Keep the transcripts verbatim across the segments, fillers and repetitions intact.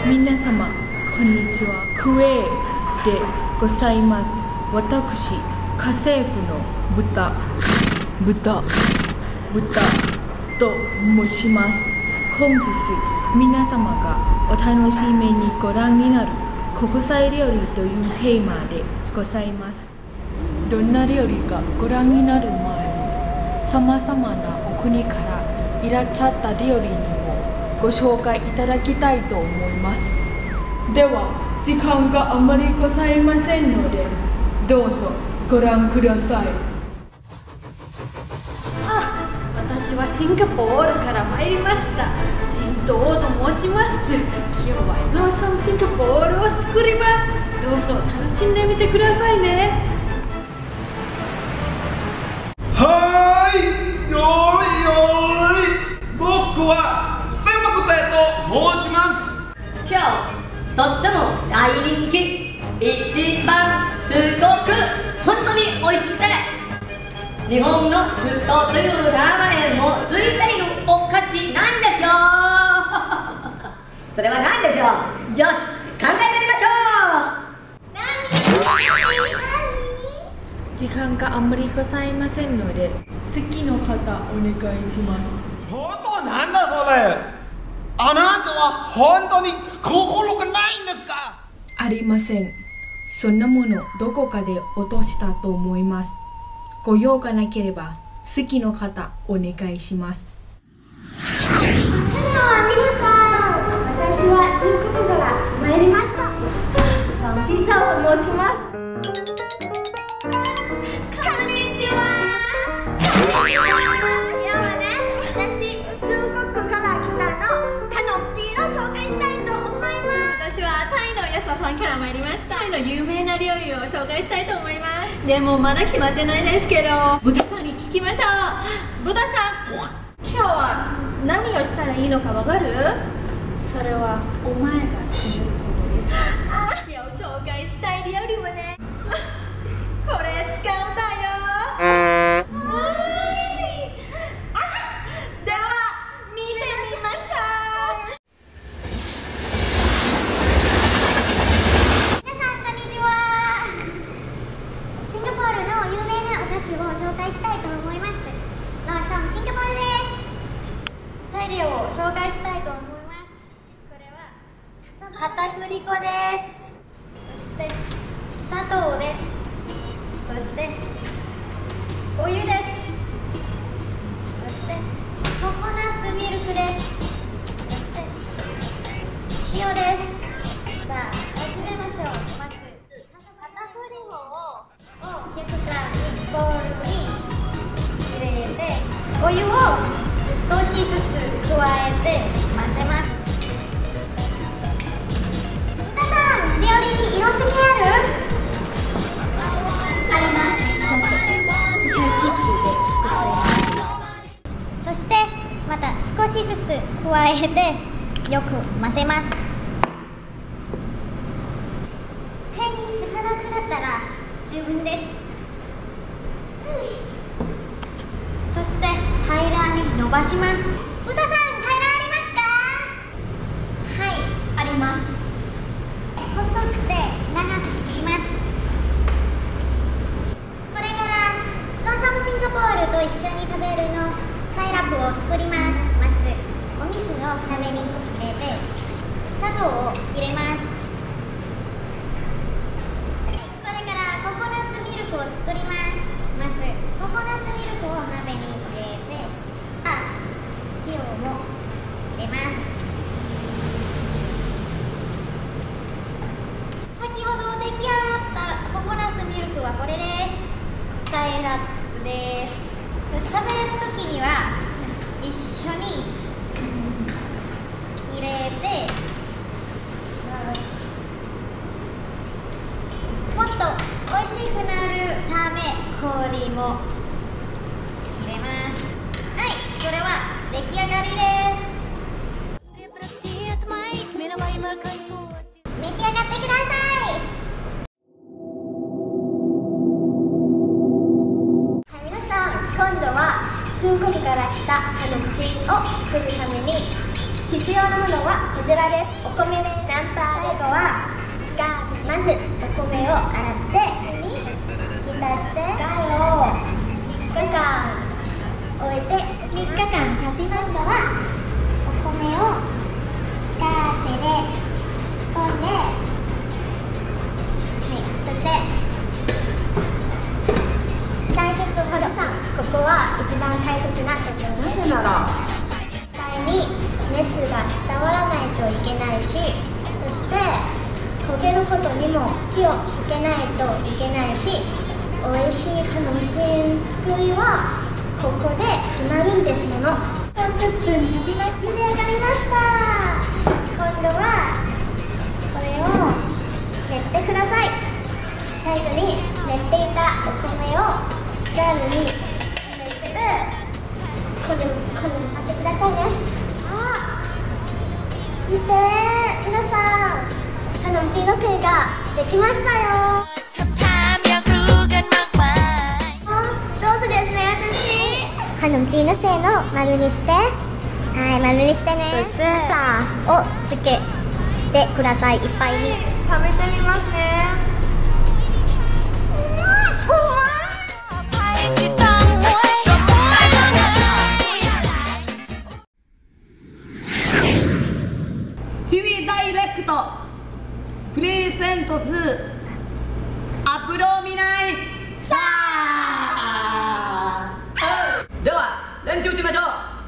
皆様こんにちは。クエでございます。私家政婦の豚豚豚と申します。本日皆様がお楽しみにご覧になる国際料理というテーマでございます。どんな料理かご覧になる前に、さまざまなお国からいらっしゃった料理にもご紹介いただきたいと思います。では時間があまりございませんので、どうぞご覧ください。 あ、私はシンガポールから参りました新藤と申します。今日はローションシンガポールを作ります。どうぞ楽しんでみてくださいね。 はーい、よーいよーい、僕はセモクテと申します。 今日とっても大人気、一番すごく本当に美味しくて日本の中東という名前もついているお菓子なんですよそれは何でしょう。よし、考えてみましょう。 時間があまりございませんので、好きの方お願いします。 本当なんだそれ。あなたは本当に心がないんですか。 ありません。そんなものどこかで落としたと思います。ご用がなければ好きの方お願いします。 ハロー皆さん、私は中国から参りました。バンピーちゃんと申します。こんにちは。こんにちは。今日はね、私中国から来たのカノッチーを紹介したいと思います。 私はタイのヤサさんから参りました。タイの有名な料理を紹介したいと思います。でもまだ決まってないですけど、豚さんに聞きましょう。豚さん、今日は何をしたらいいのかわかる？それはお前が決めることです。今日紹介したい料理はね、これ使うんだよ。では見てみましょう。 皆さんこんにちは。シンガポールの有名なお菓子を紹介したいと思います。ローションシンガポールです。 材料を紹介したいと思います。これは片栗粉です。そして砂糖です。そしてお湯です。そしてココナッツミルクです。そして塩です。さあ始めましょう。まず片栗粉を ひゃくグラム にボウルに入れて、お湯を少しずつ加えて混ぜます。 皆さん、料理に色付けある？あります。ちょっと板切符でございます。そしてまた少しずつ加えてよく混ぜます。手につかなくなったら十分です。 そして平らに伸ばします。 豚さん、平らありますか？はい、あります。細くて長く切ります。これからローションシンガポールと一緒に食べるのサイラップを作ります。まずお水を鍋に入れて砂糖を入れます。これからココナッツミルクを作ります。まずココナッツミルクを鍋に入れて、あ、塩も入れます。先ほど出来上がったココナッツミルクはこれです。サイラップです。そして食べるときには一緒に入れて、もっと美味しくなるため氷も入れます。はい、これは出来上がりです。召し上がってください。はい、皆さん、今度は中国から来たカノッチを作るために必要なものはこちらです。お米です。ナンパー最後はガス。まずお米を洗って浸してガをにしゅうかん置いてみっかかん経ちましたらお米をガーセで込んで、はい、そしてさんじゅっぷんほどさん、ここは一番大切なところです。なぜなら絶対に熱が伝わらないといけないし、そして焦げることにも気をつけないといけないし、美味しいハノムチン作りはここで決まるんですもの。さんじゅっぷん経ちまして茹で上がりました。今度はこれを練ってください。最後に練っていたお米をザルに入れてこれをこれを待ってくださいね。あ、見て皆さん、ハノムチンのせいができましたよ。上手ですね、私。ハノムチンのせいの丸にして、はい、丸にしてね。そしてパンをつけてください。いっぱいに食べてみますね。 チビダイレクトプレゼントズアプロミナイサー。では練習しましょう。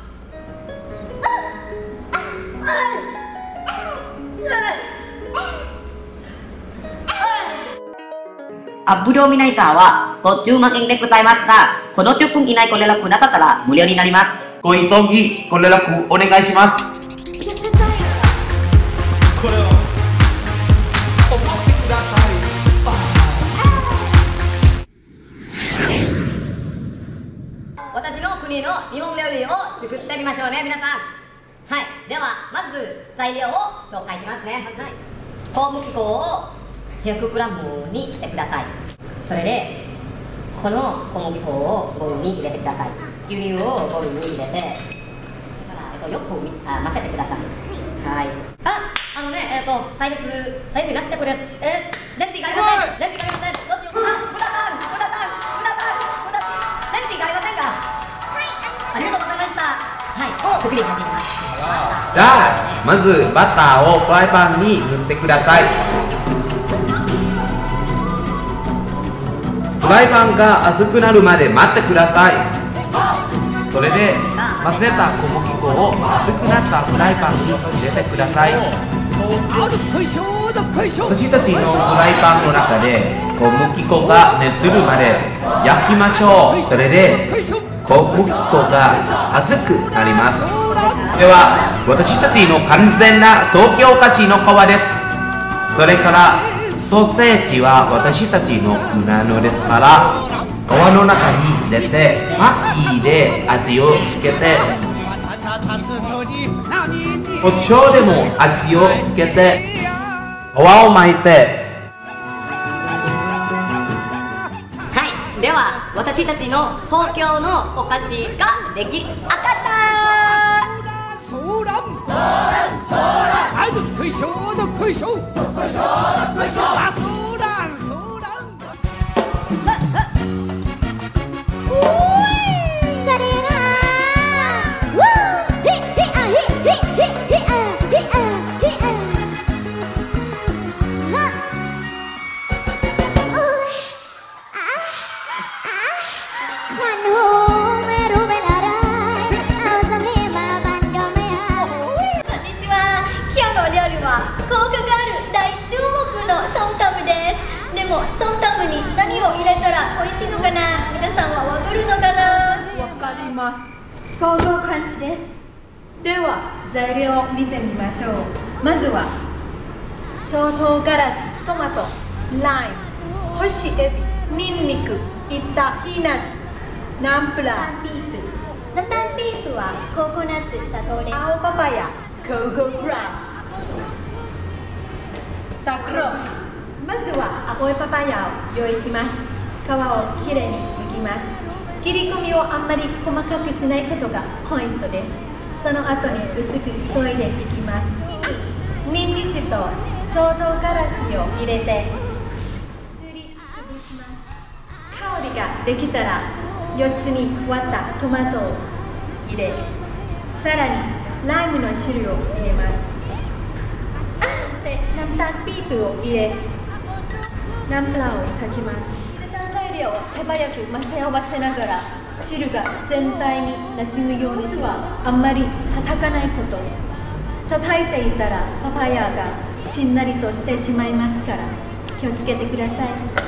アプロミナイサーは途中負けでございますが、このじゅっぷん以内ご連絡くださったら無料になります。 ご急ぎご連絡お願いします。これをお持ちください。 私の国の日本料理を作ってみましょうね、皆さん。はい、ではまず材料を紹介しますね。はい、小麦粉をひゃくグラムにしてください。それでこの小麦粉をボウルに入れてください。牛乳をボウルに入れて、それから、えっと、よくあ混ぜてください。はい、あ、あのね、えっと大切大切なステップです。えー、レンチがありません。レンチがありません。どうしよう。あ、無駄さん無駄さん無駄さん無駄さん、レンチがありませんか。はい、ありがとうございました。はい、作り始めます。 じゃあまずバターをフライパンに塗ってください。フライパンが熱くなるまで待ってください。それで混ぜた小麦粉を熱くなったフライパンに入れてください。私たちのフライパンの中で小麦粉が熱するまで焼きましょう。それで小麦粉が熱くなります。では私たちの完全な東京菓子の皮です。それからソーセージは私たちのなのですから、皮の中に入れてマキで味をつけて、胡椒でも味をつけて皮を巻いて、 はい、では私たちの東京のお菓子ができ上がった。 ソーランソーランソーラン、あ、どっこいしょどっこいしょどっこいしょどっこいしょ、あ、ソーランソーラン。 それがわー、へっへっあへっへっへっへっあへっあへっあはっおいああมันหูไม่รู้เป็นอะไรเอาซะมีมาบันก็ไม่เอา。こんにちは。今日のお料理は効果がある大注目のソンタムです。でもソンタムに何を入れたら美味しいのかな、皆さんはわかるのかな。 わかります。 ゴーゴークランチです。 では材料を見てみましょう。まずは小唐辛子、トマト、ライム、干しエビ、ニンニク、いったピーナッツ、ナンプラー、 タンピープ。タンピープはココナッツ、砂糖です。 青パパヤ、ゴーゴークランチ、桜。まずは青いパパヤを用意します。皮をきれいに剥きます。切り込みをあんまり細かくしないことがポイントです。 その後に薄く添えていきます。ニンニクと小唐辛子を入れてすりつぶします。香りができたらよっつに割ったトマトを入れ、さらにライムの汁を入れます。そしてน้ำตาลปี๊บを入れ、ナンプラーをかけます。入れた材料を手早く混ぜ合わせながら汁が全体になじむようにしはあんまり叩かないこと。叩いていたらパパヤがしんなりとしてしまいますから気をつけてください。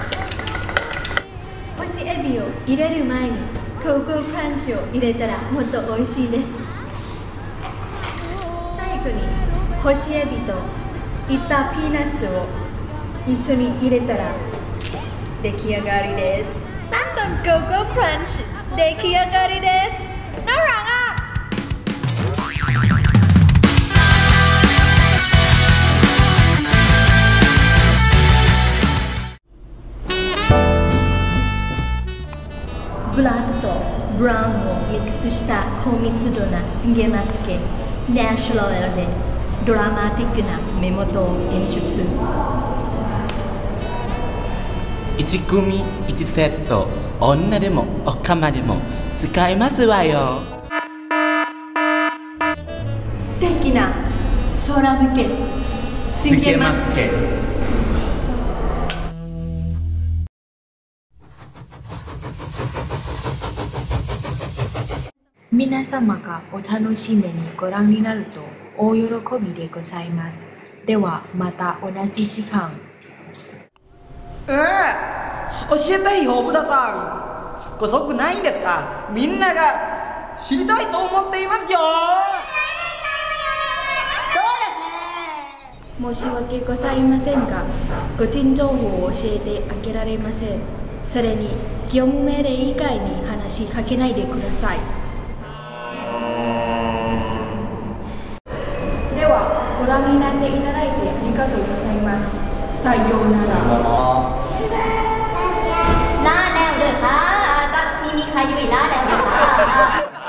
干しエビを入れる前にコーコークランチを入れたらもっと美味しいです。最後に干しエビといったピーナッツを一緒に入れたら出来上がりです。サントンコーコークランチ出来上がりです。น่ารักอ่ะブラックとブラウンをミックスした高密度なチゲマつけ、ナチュラルでドラマティックな目元を演出。 いち組いちセット、女でもおかまでも使えますわよ。 素敵な空向けチゲマつけ。皆様がお楽しみにご覧になると大喜びでございます。ではまた同じ時間。 ええ、教えてよ、ブダさん。ご足ないんですか？みんなが知りたいと思っていますよ。 申し訳ございませんが、個人情報を教えてあげられません。それに業務命令以外に話しかけないでください。ではご覧になっていただいてありがとうございます。さようなら。 ลาแล้วเด้อค่ะจะมีมีใครอยู่อีกลาแล้วเด้อค่ะ